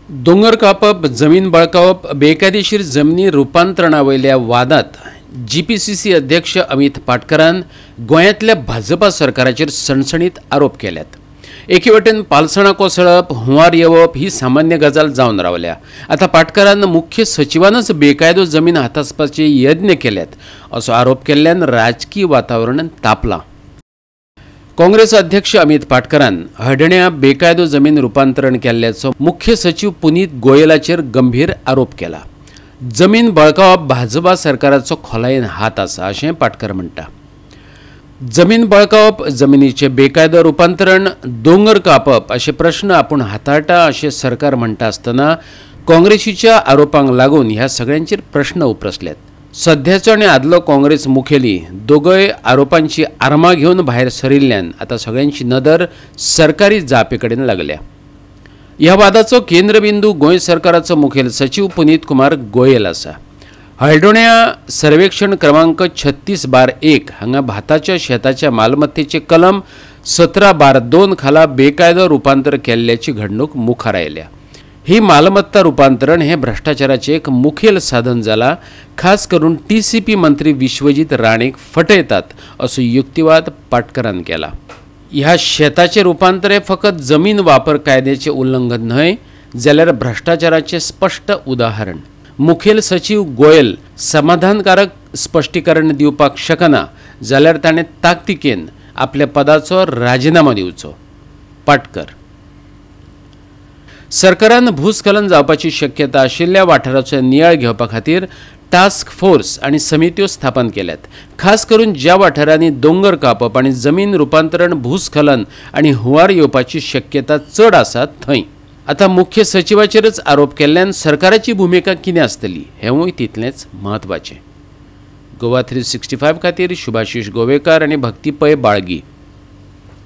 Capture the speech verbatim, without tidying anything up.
दोंगर कापप, जमीन बळकावप, बेकायदेशीर जमनी रूपांतरणावयल्या वादात जीपीसीसी अध्यक्ष अमित पाटकरान गोंयांतल्या भाजपा सरकाराचेर सणसणीत आरोप केल्यात। एके वटेन पालसणां कोसळप, हुंवार येवप ही सामान्य गजाल जावन रावल्या। आता पाटकरान मुख्य सचिवानच बेकायदो जमीन हातासपाचे यत्न केल्यात असो आरोप केल्ल्यान राजकीय वातावरण तापलां। काँग्रेस अध्यक्ष अमित पाटकरान हडण्या बेकायदो जमीन रूपांतरण केल्ल्याचो मुख्य सचिव पुनीत गोयलाचेर गंभीर आरोप केला। जमीन बळकावप भाजपा सरकाराचो खोलायेन हात आसा अशें पाटकर म्हणटा। जमीन बळकावप, जमिनीचे बेकायदो रूपांतरण, दोंगर कापप अशे प्रश्न आपूण हाताळटा अशें सरकार म्हणटा आसतना काँग्रेसीच्या आरोपांक लागून ह्या सगळ्यांचेर प्रश्न उपरसल्यात। सध्याचो आनी आदलो काँग्रेस मुखेली दोगय आरोपांची आर्मां घेवन भायर सरिल्ल्यान आता सगळ्यांची नदर सरकारी जापे कडेन लागल्या। ह्या वादाचो केंद्रबिंदू गोंय सरकाराचो मुखेल सचिव पुनीत कुमार गोयल आसा। हळडोण्या सर्वेक्षण क्रमांक छत्तीस बार एक हांगा भाताच्या शेताच्या मालमत्तेचे कलम सतरा बार दोन खाला बेकायदो रूपांतर केल्ल्याची घडणूक मुखार आयल्या। ही मालमत्ता रूपांतरण हे भ्रष्टाचाराचे एक मुखेल साधन जाला, खास करून टीसीपी मंत्री विश्वजीत राणेक फटयतात असो युक्तिवाद पाटकरान केला। ह्या शेताचे रूपांतर हे फकत जमीन वापर कायद्याचे उल्लंघन न्हय जाल्यार भ्रष्टाचाराचे स्पष्ट उदाहरण। मुखेल सचिव गोयल समाधानकारक स्पश्टीकरण दिवपाक शकना जाल्यार ताणें ताकतिकेन आपल्या पदाचो राजीनामा दिवचो। पाटकर सरकारान भूस्खलन जावपाची शक्यता आशिल्ल्या वाठाराचो नियाळ घेवपा खातीर टास्क फोर्स आनी समित्यो स्थापन केल्यात। खास करून ज्या वाठारांनी दोंगर कापप आनी जमीन रूपांतरण, भूस्खलन आनी हुंवार येवपाची शक्यता चड आसा थंय। आता मुख्य सचिवाचेरच आरोप केल्ल्यान सरकाराची भुमिका कितें आसतली हेंवूय तितलेंच म्हत्वाचें। गोवा थ्री सिक्स्टी फायव्ह खातीर शुभाशीश गोवेकार आनी भक्ती पै बाळगी।